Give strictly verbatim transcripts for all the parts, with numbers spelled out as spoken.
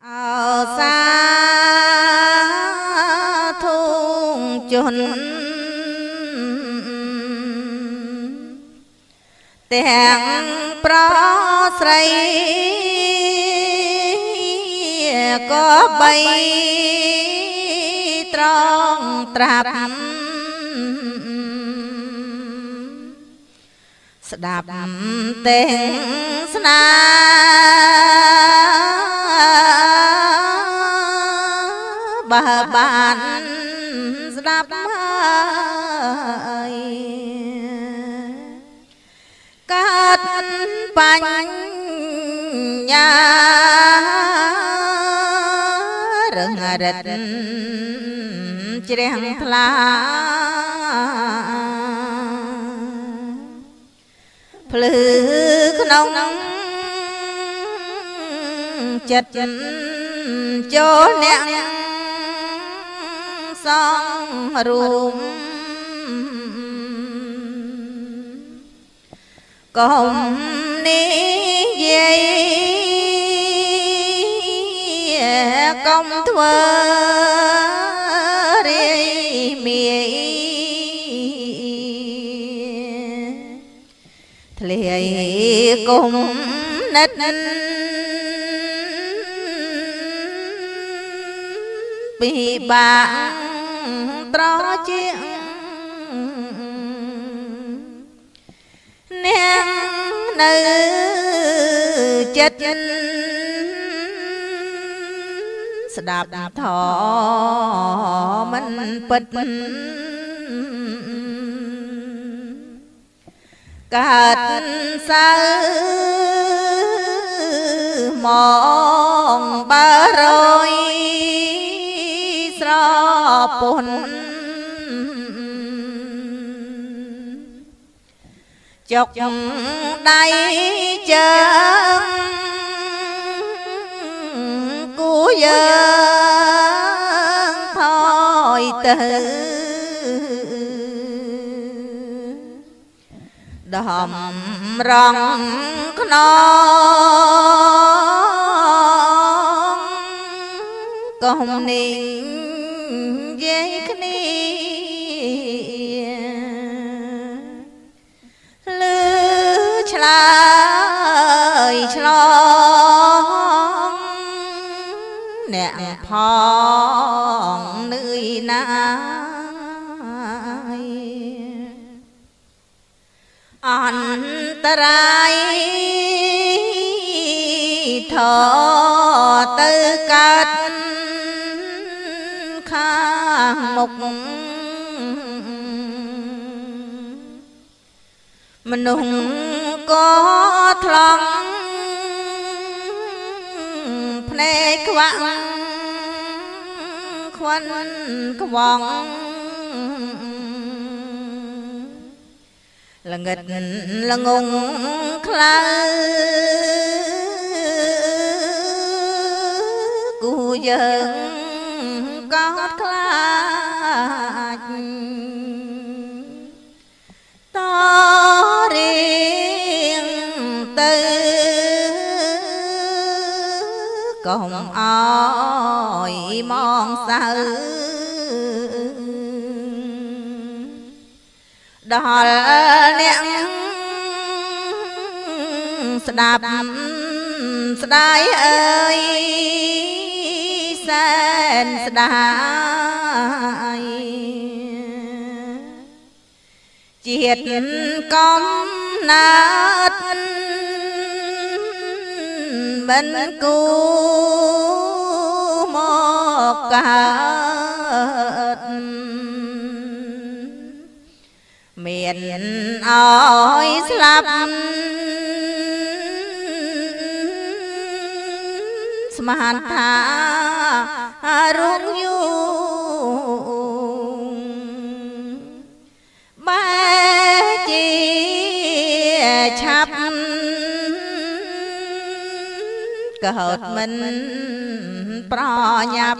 ở xa thung chốn tiếng pro sấy có bay trong trap đạp tiếng sna bà bạn đạp cát bánh nhà rừng rệt chèn thla phứ nông chật chỗ nẹng sông ruộng cùng ní dây công thua đi miệng lìa cùng nết bị bạn trò chuyện nén nữ chết đạp thọ mình bịch cát sa mong ba rồi sro pun chọc đây chân cú dân thôi từ đầm rong non công nín dây khni lư chlai chlong nẹn phong nơi nai antarai thọ tư cát khang mục mình hùng có thăng phê quăng khoan quăng là nghịch là ngung khla cu dân có khla to riêng tư cùng ôi mong sao đó nẹng đạp đai ơi sen đai chiết con nát bên cu một cát miền oi slap sman tha rung dung ba chia chắp cợt mình pro nhập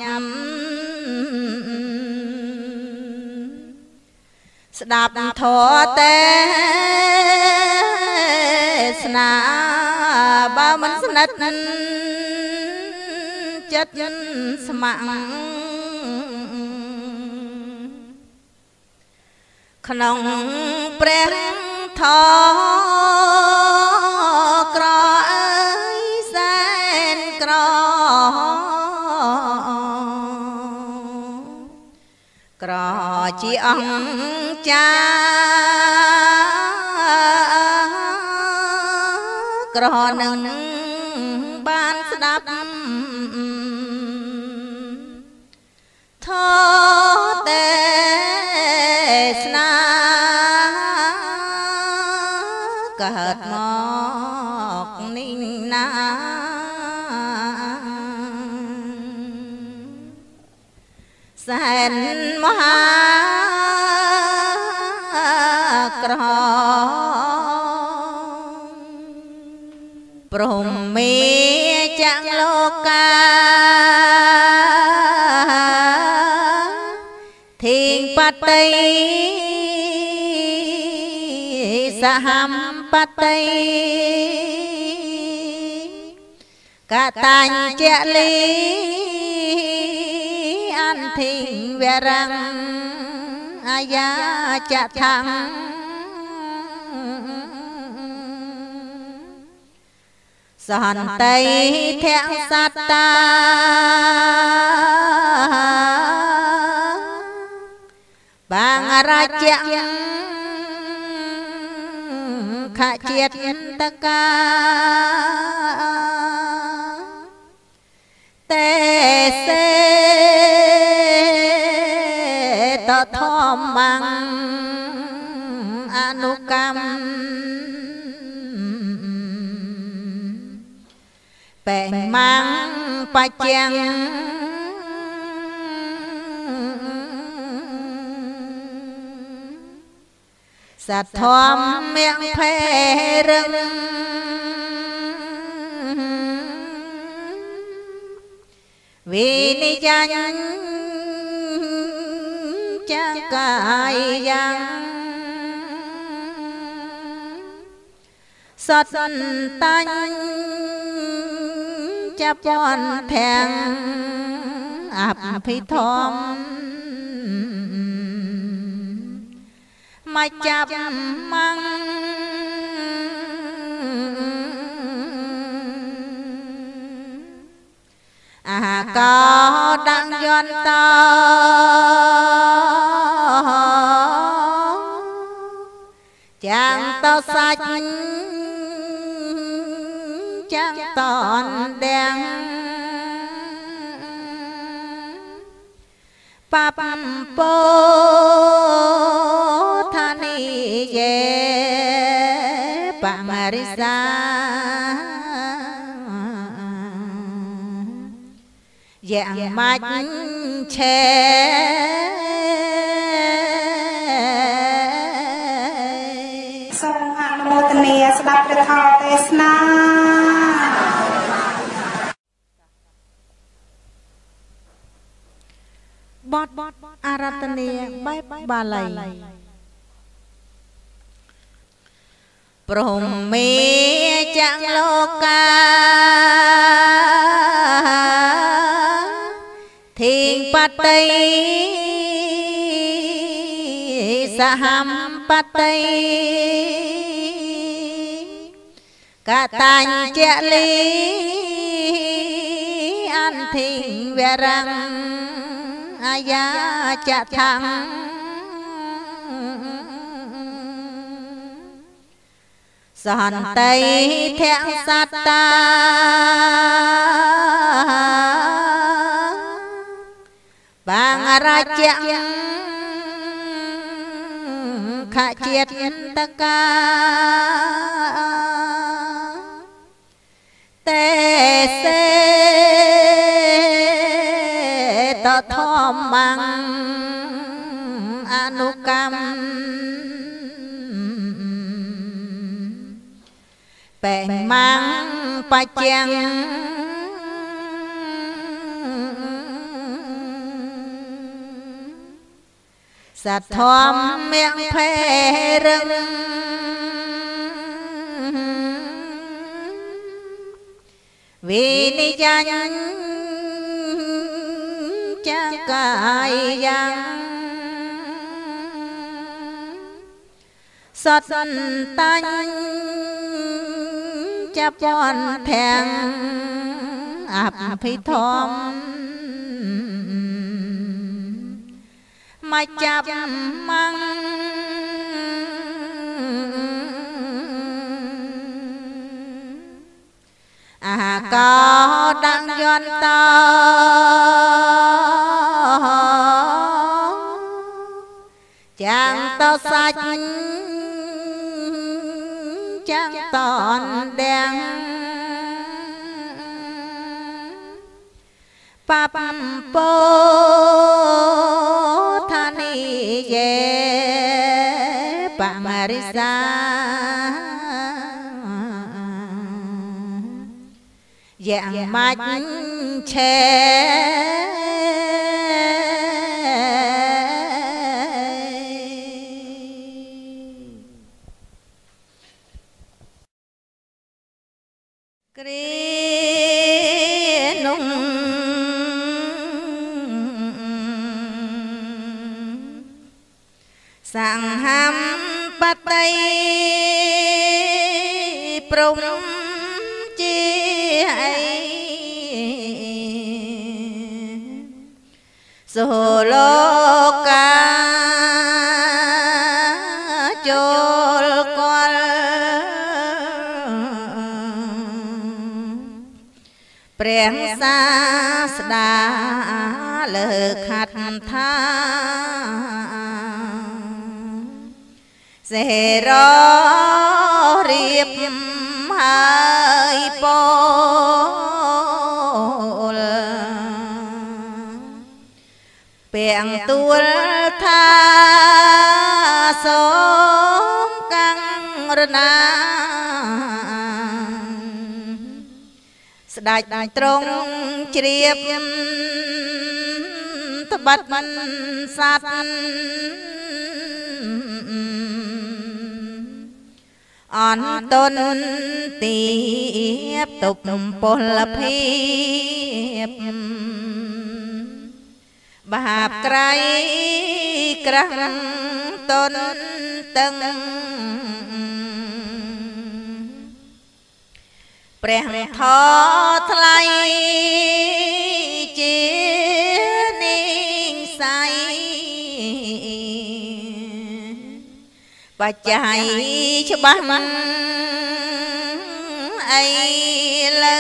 đạp thọ tê sna ba mình nết chất mạng khổng preng thọ cỏ ấy sen cỏ cỏ chi ông cha cỏ nâng ban đắp thọ tê sna cợt mọc ninh na sen mha cỏ prom mi chẳng lô ca thiên bát tây saham bát tây cả tành chẹ lý an thịnh về răng aya chạ thăng sòn tây thẹn sát ta bang ra chẳng khả chiết ta ca tê xê tọ thom bằng anukam bèn mang pa chăng sạch thom miệng phê rừng vì ni danh cha cài giang sọt tanh cha pon thèn áp phi thom mà chắp măng à có đang doan to chàng to sạch chàng toàn đen pap po thani ye pamarisa dạng mạch chè song hạng mô tê nia sắp được thọ tê sna bót aratania bái ba lầy prom mi chẳng lô ca thiên bát tây saham bát tây cả tành chẹ lý an thịnh về răng aya chạ thăng sòn tây thẹn sát ta bang ra chẳng khả chiết ta ca tê xê tọ thom bằng anukam bèn mang pa chăng sạch thom miệng phê rừng vì ni danh ចាកាយយ៉ាងសតតាញ់ចាប់ជន់ធាំងអភិធម្មមកចាប់ម៉ាំងអាកោដាក់យន្តតចាំងតសាច់ចាំងតនដាំងប៉ប៉ពោថានីយេបរិសាយ៉ាងម៉ាច់ឆេគ្រីនុងសង្ហំបតីព្រំជាអីសូលោកាចូលកលព្រះសាស្តាលើខាត់ថាសេររៀបហើយពោលពាំងទួលថាសូមកាំងរណាស្ដេចទ្រង់ជ្រាបត្បិតសត្វអន្តនទៀបទប់ពលភាពបាបក្រៃក្រាំងតនតឹងព្រះធម៌ថ្លៃជានិស័យបច្ច័យច្បាស់អីលើ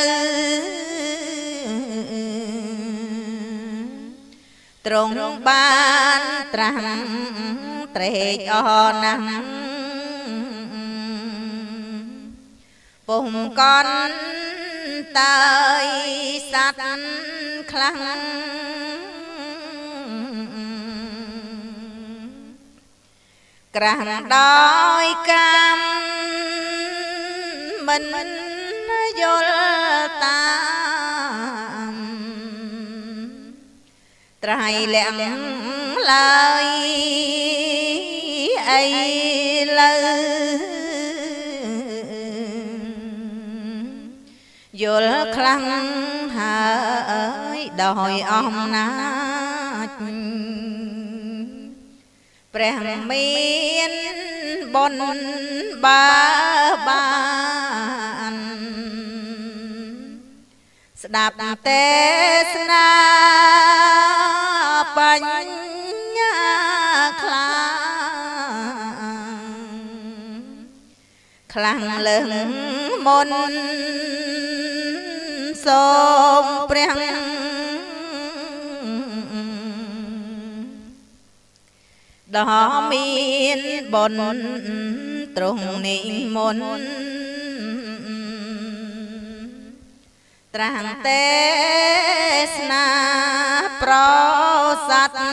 ទ្រង់បានត្រាស់ត្រេកអរណាស់ពុំកន់តើយសត្វខ្លាំងក្រាស់ដោយកម្មមិនយល់តាមត្រៃលាក់ឡើយអីលើយល់ខ្លាំងហើយដោយអំណាចព្រះមានបុណ្យបាបានស្ដាប់ទេសនាបញ្ញាខ្លាំងខ្លាំងលើងមុនសូមព្រះដ៏មានបុណ្យទ្រង់និមន្តត្រាស់ទេសនាប្រសាទ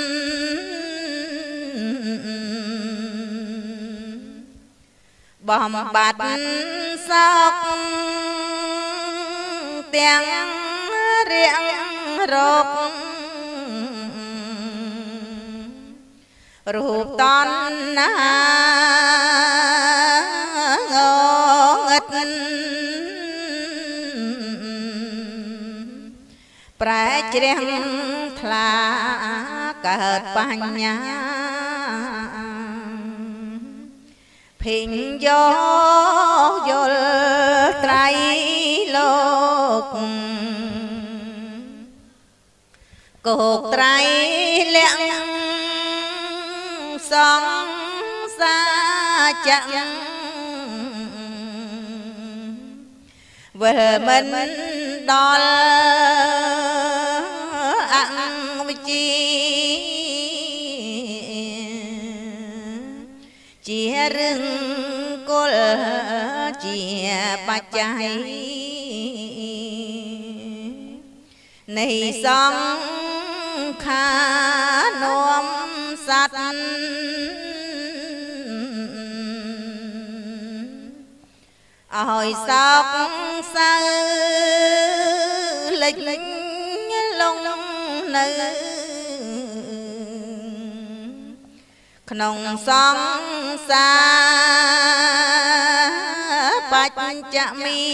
បំបត្តិសោកទាំងរាំងរោគរូបតណ្ហាងងឹតប្រប្រែជ្រះថ្លាកើតបញ្ញាភិញយោយល់ត្រៃលោកគោកត្រៃលាក់សង្សារចាំវិលមិនដល់អង្គវិជាជារឿងគល់ជាបច្ច័យនៃសង្ខារនាំសត្វឲ្យសោកសៅលិចលងនៅក្នុងសង្សារបច្ចមី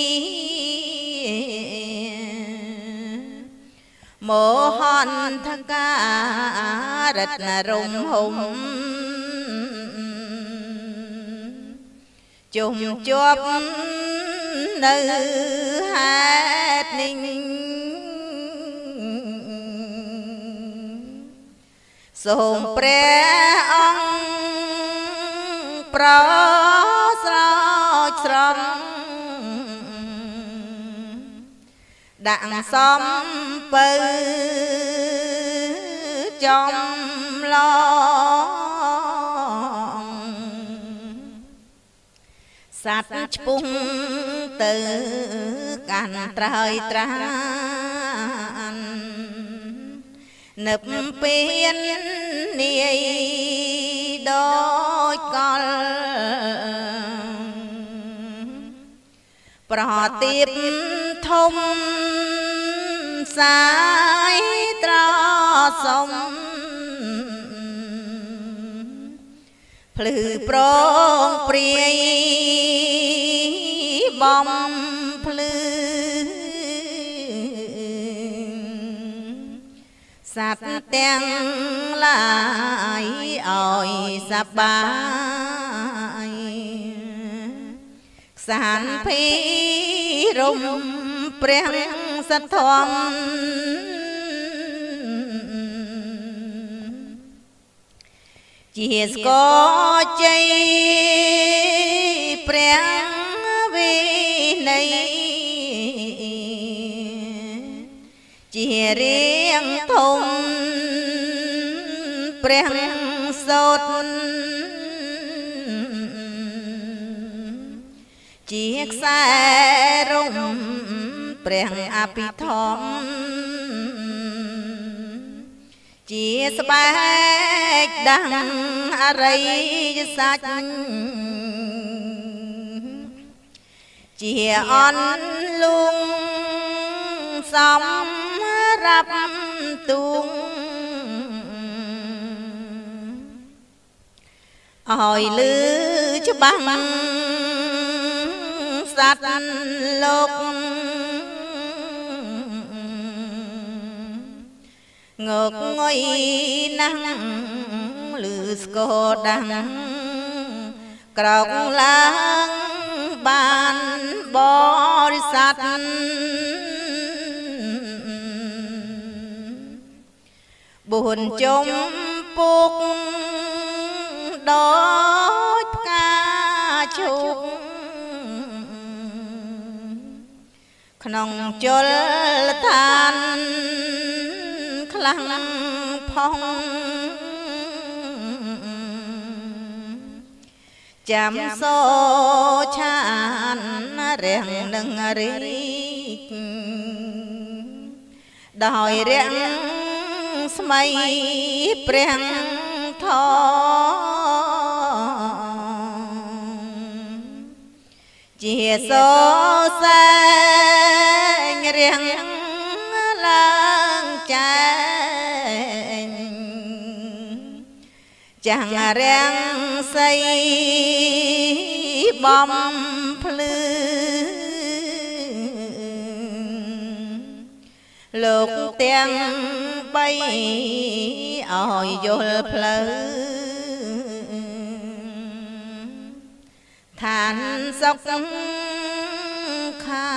មោហន្តការរតនរំហុំជុំជាប់នៅហេតុនេះសូមព្រះអង្គប្រស្រោចស្រង់ដាក់សំពៅចំឡងសត្វឆ្ពុះទៅកាន់ត្រើយត្រាននឹកពៀននាយដូចកលប្រទៀបធំសាយត្រសំភ្លឺប្រងព្រាយបំភ្លឺសត្វទាំងឡាយឲ្យសប្បាយខ្សានភីរំព្រះសទ្ធំជាស្គរជ័យព្រះវិន័យជារៀងធំព្រះសូត្រជាខ្សែរំព្រះអភិធម្មជាស្បែកដាំងអរិយសាច់ជាអន់លួងសម្រាប់ទួងឲ្យលឺច្បាស់សត្វលោកងកងុយណាស់លឺស្គរដាំងក្រោកឡើងបានបរិស័ទបួនជុំពុកដូចផ្កាឈូកក្នុងជលឋានខ្លាំងផងចាំសោឆានរាំងនឹងរីកដោយរាំងស្មៃព្រះធមជាសោសែងរាំងឡើងចែងចាំងរាំងសីបំភ្លឺលោកទាំងបីឲ្យយល់ផ្លូវឋានសុខខា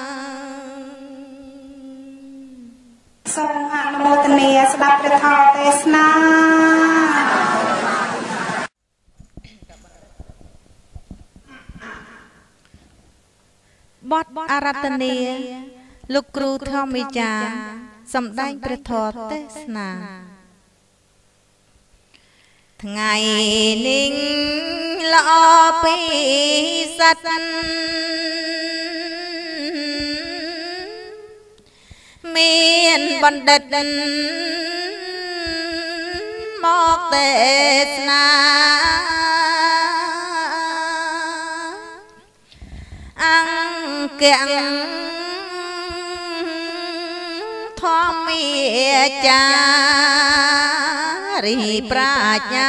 សូមអនុមោទនាស្ដាប់ព្រះធម៌ទេសនាបទអារាធនាលោកគ្រូធម្មចារ្យសម្ដែងព្រះធម៌ទេសនាថ្ងៃនេះល្អពីសិតមានបណ្ឌិតមកទេសនាអង្គាធម្មចារីប្រាជ្ញា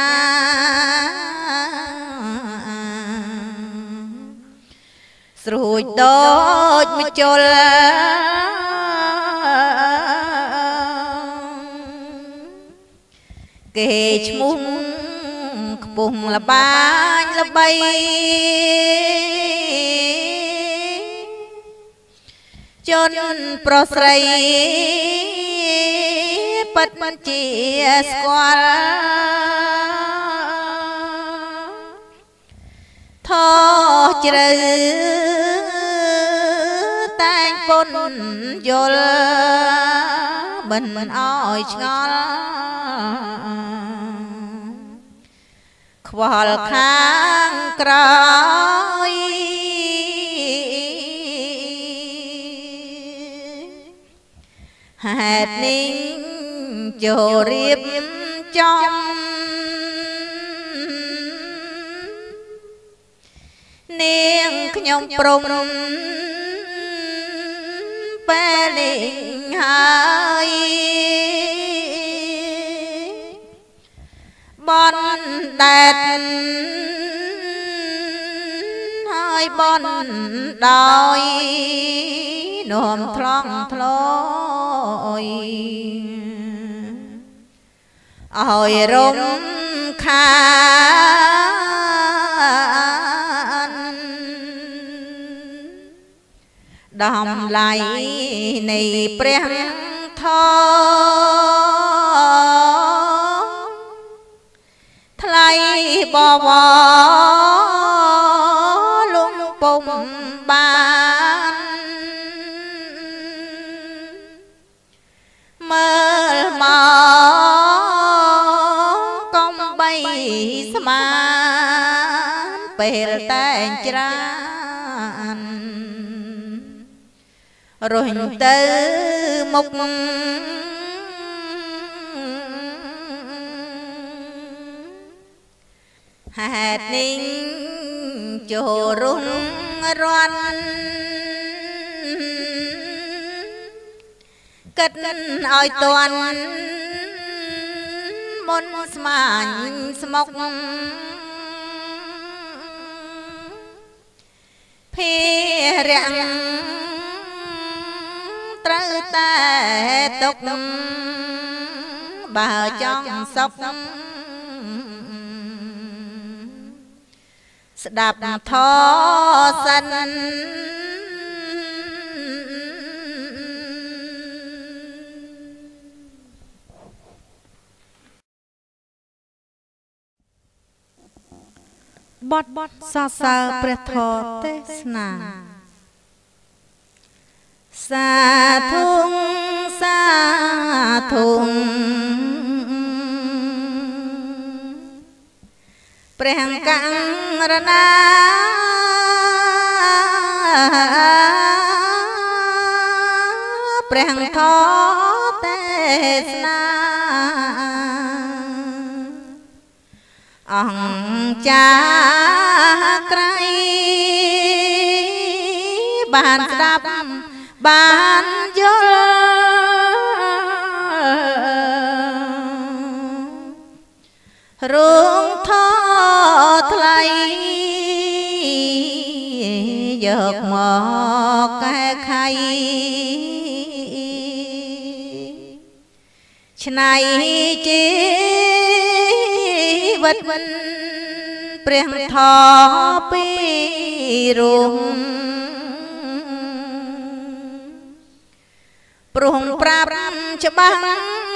ស្រួចដូចមជុលគេឈ្មោះខ្ពស់លបាញល្បីជនប្រុសស្រីពិតជាស្គាល់ថោជ្រៅតែងពុនយល់មិនអោយឆ្ងល់ខ្វល់ខាងក្រោយហេតុនេះចូលរៀបចំនាងខ្ញុំព្រមពេលនេះហើយបនដែតហើយបនដោយនាំថ្លង់ថ្លយឲ្យរំខានដំឡៃនៃព្រះធម៌ថ្លៃបវរលំពុំបានមើលមកកុំបីស្មានពេលតែងច្រើនរុញទៅមុខហេតុនេះចូលរុំរាន់គិតឲ្យតាន់មុនស្មាញស្មុកភារៈត្រូវតែទុកបើចង់សុខស្ដាប់ធម៌សិនបទបទសរសើរព្រះធម៌ទេសនាសាធុសាធុព្រះកង្រណាព្រះធម៌ទេសនាអង្គចាក្រៃបានស្ដាប់បានយល់រងថថ្លៃយកមកកែខៃឆ្នៃជីវិតព្រះធម៌ពីរុងព្រោះប្រាប់ច្បាស់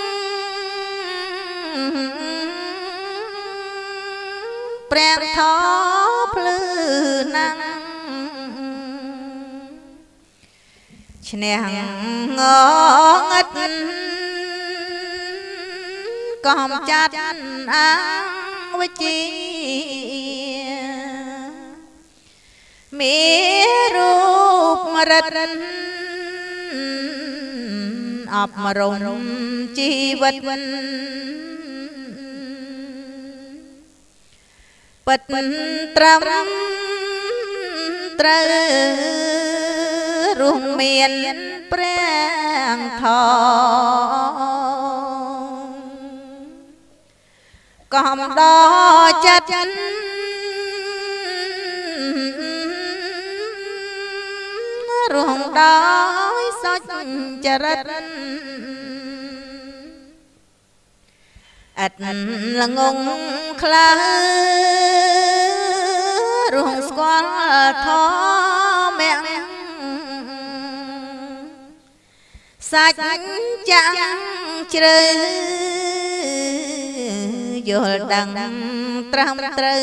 ព្រះធម៌ភ្លឺណាំងឈ្នះងងឹតកំចាត់អវិជ្ជាមានរូបរិទ្ធអបរំជីវិតពិតត្រឹមត្រូវរួមមានព្រះធម៌កំដរចិត្តរងដោយសុចរិតអត់ល្ងងខ្លះរងស្គាល់ធម៌មៈសាច់ចាំងជ្រៅយល់ដឹងត្រឹមត្រូវ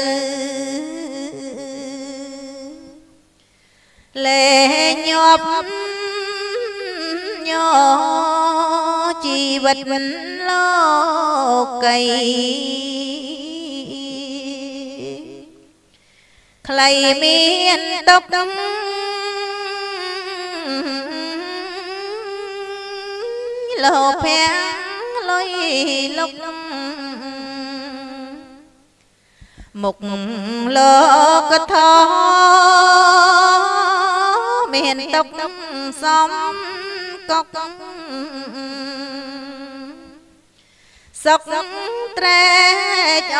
លែញាប់ញោជីវិតលោកីខ្លីមានទុកលោភៈលុយលុកមុខលោកធម៌មានទុកសំកុកសុខត្រេកអ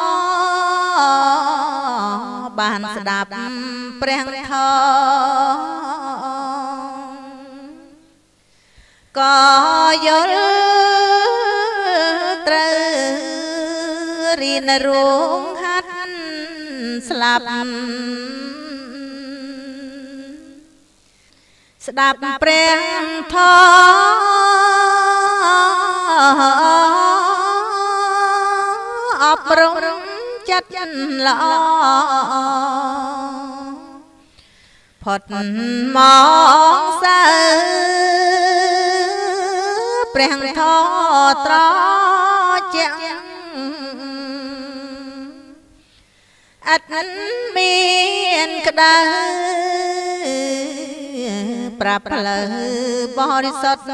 របានស្ដាប់ព្រះធម៌ក៏យល់ត្រូវរៀនរងហាត់ស្លាប់ស្ដាប់ព្រះធម៌អប់រំចិត្តល្អផុតមកសើព្រះធម៌ត្រជាក់អត់មានក្តៅប្រាប់ផ្លូវបរិសុទ្ធ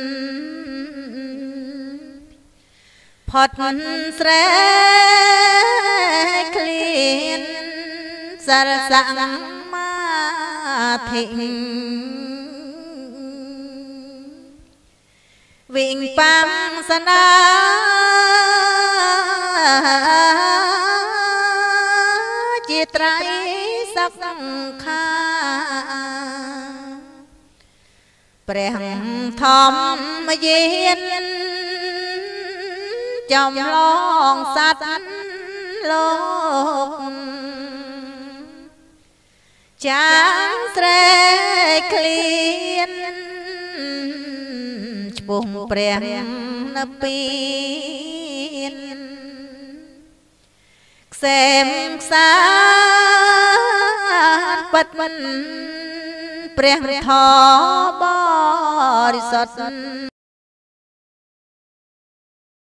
ផុតស្រែកឃ្លានសរសមាធិវិញបាំសនាជាត្រៃសង្ខាព្រះធម្មយានចំឡងសត្វលោកចាងស្រែកឃ្លានឈ្មោះព្រះនិព្វានខ្សែមខ្សាពិតមិនព្រះធម៌បរិសុទ្ធ